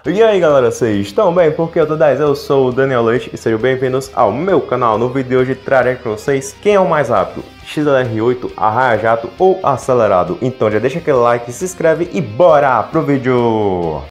E aí galera, vocês estão bem? Porque eu tô 10, eu sou o Daniel Leite e sejam bem-vindos ao meu canal. No vídeo de hoje trarei para vocês quem é o mais rápido, XLR8, arraia-jato ou acelerado. Então já deixa aquele like, se inscreve e bora pro vídeo!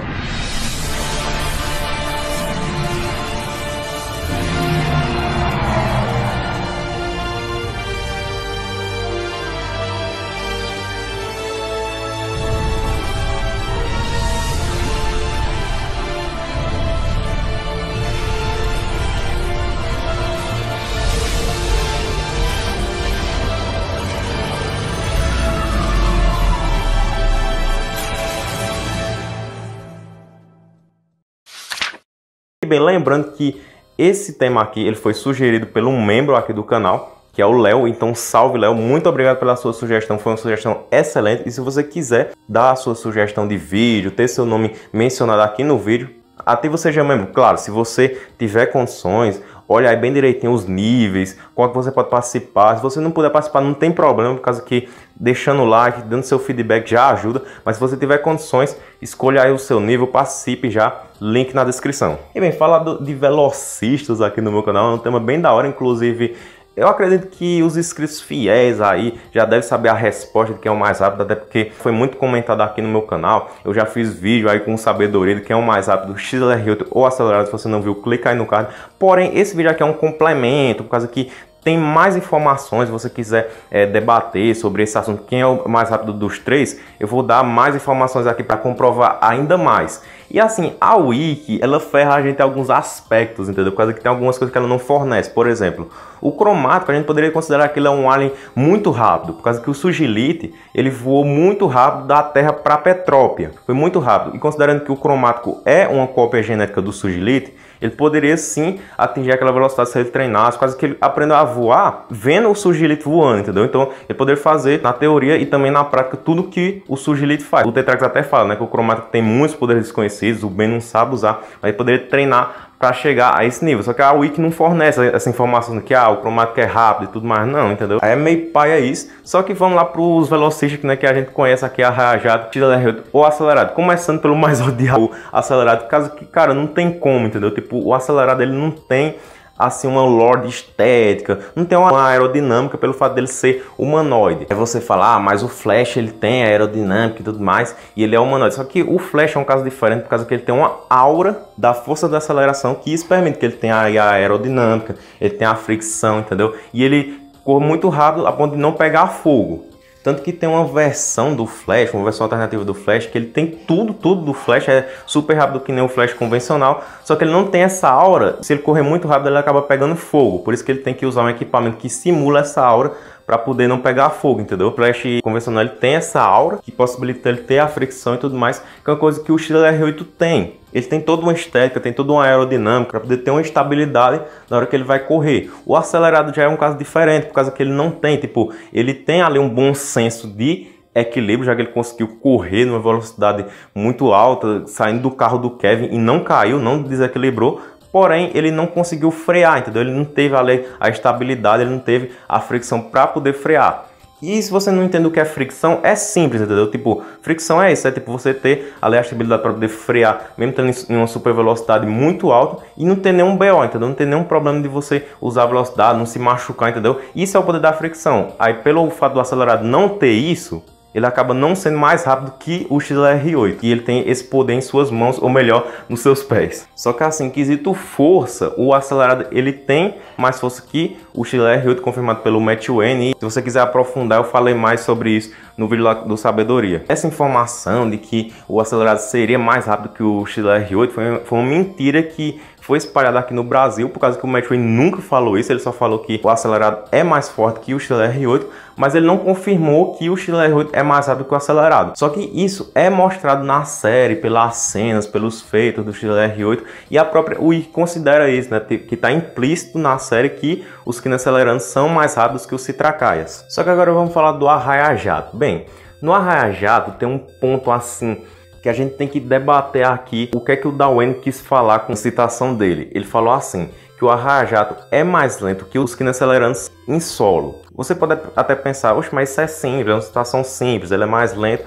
E bem, lembrando que esse tema aqui ele foi sugerido por um membro aqui do canal, que é o Léo. Então salve Léo, muito obrigado pela sua sugestão, foi uma sugestão excelente. E se você quiser dar a sua sugestão de vídeo, ter seu nome mencionado aqui no vídeo, ative seja membro. Claro, se você tiver condições, olha aí bem direitinho os níveis, qual que você pode participar. Se você não puder participar, não tem problema, por causa que deixando o like, dando seu feedback já ajuda. Mas se você tiver condições, escolha aí o seu nível, participe já, link na descrição. E bem, falar de velocistas aqui no meu canal é um tema bem da hora, inclusive eu acredito que os inscritos fiéis aí já devem saber a resposta de quem é o mais rápido, até porque foi muito comentado aqui no meu canal. Eu já fiz vídeo aí com sabedoria de quem é o mais rápido, XLR8 ou acelerado. Se você não viu, clica aí no card. Porém, esse vídeo aqui é um complemento, por causa que tem mais informações. Se você quiser debater sobre esse assunto, quem é o mais rápido dos três, eu vou dar mais informações aqui para comprovar ainda mais. E assim, a Wiki, ela ferra a gente em alguns aspectos, entendeu? Por causa que tem algumas coisas que ela não fornece. Por exemplo, o cromático, a gente poderia considerar que ele é um alien muito rápido, por causa que o Sugilite, ele voou muito rápido da Terra para Petrópia. Foi muito rápido. E considerando que o cromático é uma cópia genética do Sugilite, ele poderia sim atingir aquela velocidade se ele treinasse, quase que ele aprendeu a voar vendo o Sugilite voando, entendeu? Então ele poderia fazer na teoria e também na prática tudo que o Sugilite faz. O Tetrax até fala, né, que o cromático tem muitos poderes desconhecidos, o Ben não sabe usar, mas ele poderia treinar para chegar a esse nível. Só que a Wiki não fornece essa informação de que o cromático é rápido e tudo mais, não, entendeu? Aí é meio paia isso. Só que vamos lá para os velocistas, né, que a gente conhece aqui, arraia-jato, XLR8 ou acelerado. Começando pelo mais odiado, o acelerado, caso que, cara, não tem como, entendeu? Tipo, o acelerado ele não tem assim uma lore estética, não tem uma aerodinâmica pelo fato dele ser humanoide. Aí você fala, mas o Flash ele tem aerodinâmica e tudo mais, e ele é humanoide. Só que o Flash é um caso diferente, por causa que ele tem uma aura da força da aceleração, que isso permite que ele tenha a aerodinâmica, ele tem a fricção, entendeu? E ele corre muito rápido a ponto de não pegar fogo. Tanto que tem uma versão do Flash, uma versão alternativa do Flash, que ele tem tudo do Flash, é super rápido que nem o Flash convencional, só que ele não tem essa aura. Se ele correr muito rápido, ele acaba pegando fogo, por isso que ele tem que usar um equipamento que simula essa aura para poder não pegar fogo, entendeu? O Flash convencional ele tem essa aura que possibilita ele ter a fricção e tudo mais, que é uma coisa que o XLR8 tem. Ele tem toda uma estética, tem toda uma aerodinâmica para poder ter uma estabilidade na hora que ele vai correr. O acelerado já é um caso diferente, por causa que ele não tem, tipo, ele tem ali um bom senso de equilíbrio, já que ele conseguiu correr numa velocidade muito alta, saindo do carro do Kevin e não caiu, não desequilibrou. Porém, ele não conseguiu frear, entendeu? Ele não teve ali a estabilidade, ele não teve a fricção para poder frear. E se você não entende o que é fricção, é simples, entendeu? Tipo, fricção é isso, é tipo você ter ali a estabilidade para poder frear, mesmo tendo em uma super velocidade muito alta e não ter nenhum BO, entendeu? Não ter nenhum problema de você usar a velocidade, não se machucar, entendeu? Isso é o poder da fricção. Aí, pelo fato do acelerado não ter isso, ele acaba não sendo mais rápido que o XLR8. E ele tem esse poder em suas mãos, ou melhor, nos seus pés. Só que assim, quesito força, o acelerado ele tem mais força que o XLR8, confirmado pelo Matt Wayne. E se você quiser aprofundar, eu falei mais sobre isso no vídeo lá do Sabedoria. Essa informação de que o acelerado seria mais rápido que o XLR8 foi uma mentira que foi espalhada aqui no Brasil, por causa que o Matt Wayne nunca falou isso. Ele só falou que o acelerado é mais forte que o XLR8, mas ele não confirmou que o XLR8 é mais rápido que o acelerado. Só que isso é mostrado na série, pelas cenas, pelos feitos do XLR8, e a própria Wiki considera isso, né, que está implícito na série que os Kine acelerantes são mais rápidos que os Citracaias. Só que agora vamos falar do arraia-jato. Bem, no arraia-jato tem um ponto assim que a gente tem que debater aqui o que é que o Darwin quis falar com a citação dele. Ele falou assim, que o arraia-jato é mais lento que os Kine acelerantes em solo. Você pode até pensar, oxe, mas isso é simples, é uma situação simples, ele é mais lento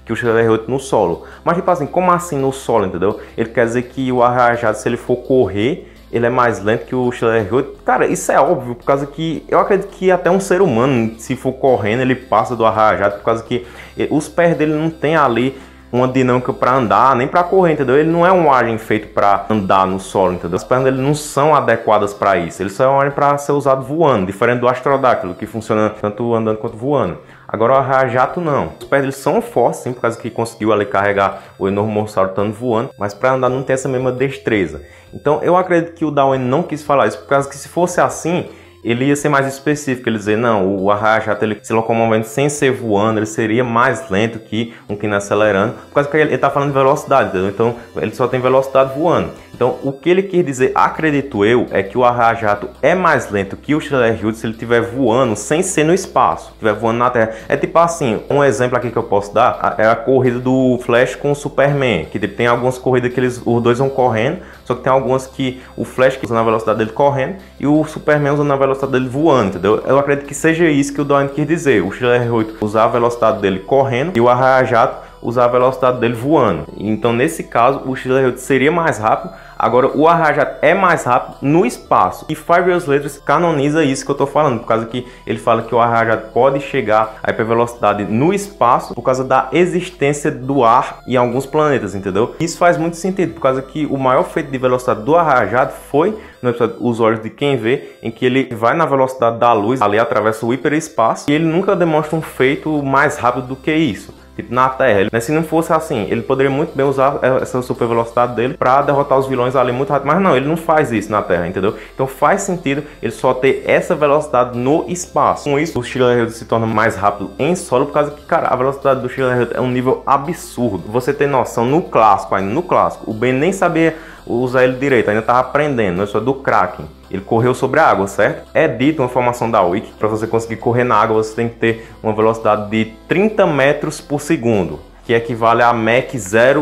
que o XLR8 no solo. Mas tipo assim, como assim no solo, entendeu? Ele quer dizer que o arrajado, se ele for correr, ele é mais lento que o XLR8. Cara, isso é óbvio, por causa que eu acredito que até um ser humano, se for correndo, ele passa do arrajado, por causa que os pés dele não tem ali uma dinâmica para andar, nem para correr, entendeu? Ele não é um alien feito para andar no solo, entendeu? As pernas dele não são adequadas para isso. Ele só é um alien para ser usado voando, diferente do Astrodáctilo, que funciona tanto andando quanto voando. Agora o arrajato não. Os pés dele são fortes, sim, por causa que conseguiu ali carregar o Enormossauro estando voando, mas para andar não tem essa mesma destreza. Então eu acredito que o Darwin não quis falar isso, por causa que se fosse assim, ele ia ser mais específico, ele dizer, não, o arrajato ele se locomovendo sem ser voando, ele seria mais lento que um quina acelerando, por causa que ele está falando de velocidade, entendeu? Então ele só tem velocidade voando. Então o que ele quis dizer, acredito eu, é que o arrajato é mais lento que o XLR8 se ele estiver voando sem ser no espaço, estiver voando na Terra. É tipo assim, um exemplo aqui que eu posso dar, é a corrida do Flash com o Superman, que tem algumas corridas que os dois vão correndo, só que tem algumas que o Flash usa na velocidade dele correndo e o Superman usa na velocidade dele voando, entendeu? Eu acredito que seja isso que o Darwin quis dizer, o XLR8 usar a velocidade dele correndo e o arrajato usar a velocidade dele voando. Então nesse caso o XLR8 seria mais rápido. Agora o arrajato é mais rápido no espaço. E 5 Years Later canoniza isso que eu tô falando, por causa que ele fala que o arrajato pode chegar a hipervelocidade no espaço por causa da existência do ar em alguns planetas, entendeu? Isso faz muito sentido, por causa que o maior feito de velocidade do arrajato foi no episódio Os Olhos de Quem Vê, em que ele vai na velocidade da luz, ali atravessa o hiperespaço, e ele nunca demonstra um feito mais rápido do que isso. Tipo, na Terra, se não fosse assim, ele poderia muito bem usar essa super velocidade dele para derrotar os vilões ali muito rápido, mas não, ele não faz isso na Terra, entendeu? Então faz sentido ele só ter essa velocidade no espaço. Com isso, o XLR8 se torna mais rápido em solo, por causa que, cara, a velocidade do XLR8 é um nível absurdo. Você tem noção, no clássico, o Ben nem sabia usar ele direito, ainda estava aprendendo, isso é do Kraken. Ele correu sobre a água, certo? É dito uma informação da Wiki, para você conseguir correr na água, você tem que ter uma velocidade de 30 metros por segundo, que equivale a Mach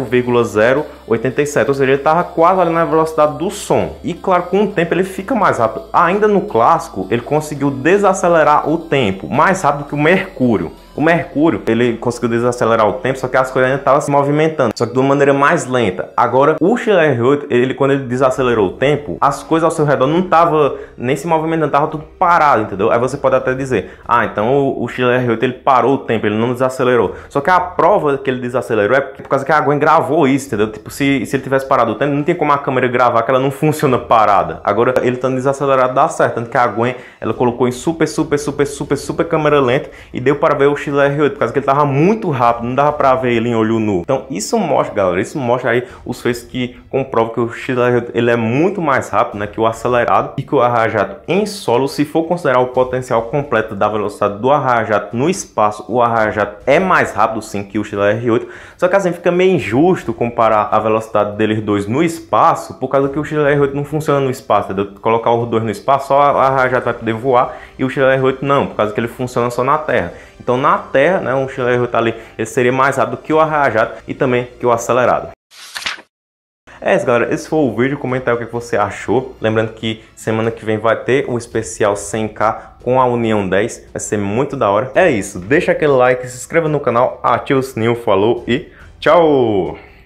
0,087, ou seja, ele estava quase ali na velocidade do som. E claro, com o tempo ele fica mais rápido. Ainda no clássico, ele conseguiu desacelerar o tempo, mais rápido que o Mercúrio. O Mercúrio, ele conseguiu desacelerar o tempo, só que as coisas ainda estavam se movimentando, só que de uma maneira mais lenta. Agora, o XLR8, quando ele desacelerou o tempo, as coisas ao seu redor não estavam nem se movimentando, estava tudo parado, entendeu? Aí você pode até dizer, ah, então o XLR8 ele parou o tempo, ele não desacelerou. Só que a prova que ele desacelerou é por causa que a Gwen gravou isso, entendeu? Tipo, se ele tivesse parado o tempo, não tem como a câmera gravar que ela não funciona parada. Agora, ele estando desacelerado dá certo, tanto que a Gwen, ela colocou em super câmera lenta e deu para ver o XLR8, por causa que ele tava muito rápido, não dava para ver ele em olho nu. Então isso mostra, galera, isso mostra aí os feitos que comprovam que o XLR8 ele é muito mais rápido, né, que o acelerado, e que o arrajato em solo, se for considerar o potencial completo da velocidade do arrajato no espaço, o arrajato é mais rápido sim que o XLR8, só que assim fica meio injusto comparar a velocidade deles dois no espaço, por causa que o XLR8 não funciona no espaço, entendeu? Colocar os dois no espaço, só o arrajato vai poder voar e o XLR8 não, por causa que ele funciona só na Terra. Então na Terra, né, um XLR8 ali, ele seria mais rápido que o arrajato e também que o acelerado. É isso, galera, esse foi o vídeo, comenta aí o que você achou. Lembrando que semana que vem vai ter o especial 100k com a União 10, vai ser muito da hora. É isso, deixa aquele like, se inscreva no canal, ativa o sininho, falou e tchau!